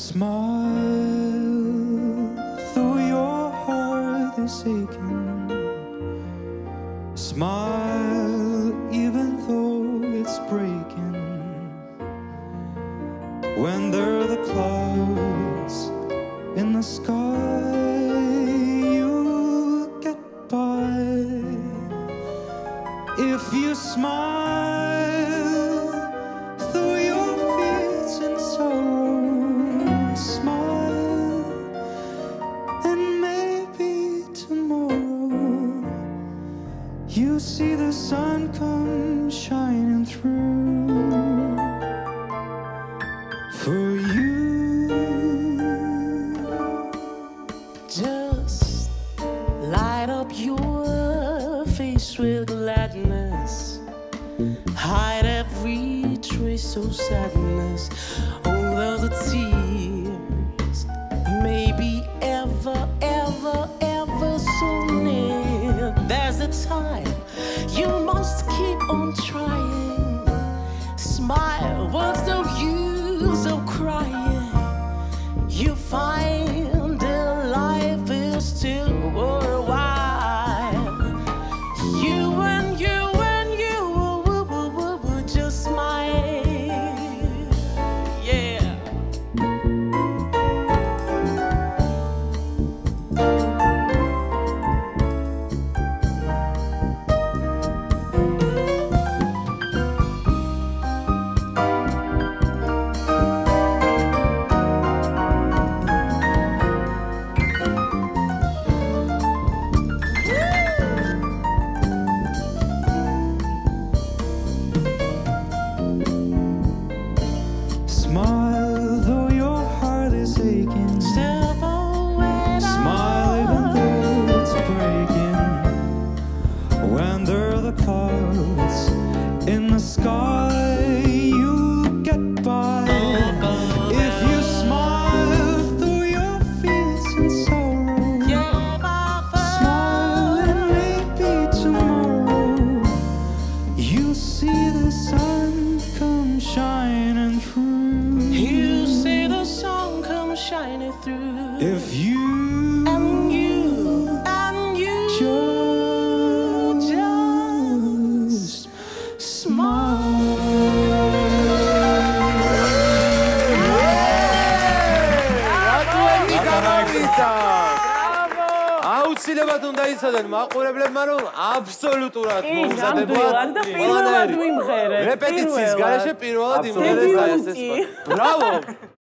Smile, though your heart is aching. Smile, even though it's breaking. When there are the clouds in the sky, you'll get by. If you smile through your fears and sorrow, smile, and maybe tomorrow you'll see the sun come shining through for you. Just light up your face with gladness, hide every trace of sadness. Although the tears may be ever, ever, ever so near, there's a time you must keep on trying. Smile, what's the use of crying? You find that life is still worthwhile. You and you just smile, yeah. Smile, though your heart is aching. Step away, Smile, even though it's breaking. When there are the clouds in the sky, you'll get by. If you smile through your fears and sorrow, smile, and maybe tomorrow you'll see the sun come shining through. you see the sun come shining through. If you and you just smile. აუცილებლად უნდა იცოდენ მაყურებლებმა, რომ აბსოლუტურად მოუზადება და პირველად ვიმღერეთ. რეპეტიციის გარეშე პირველად იმღერეს ეს. ბრავო!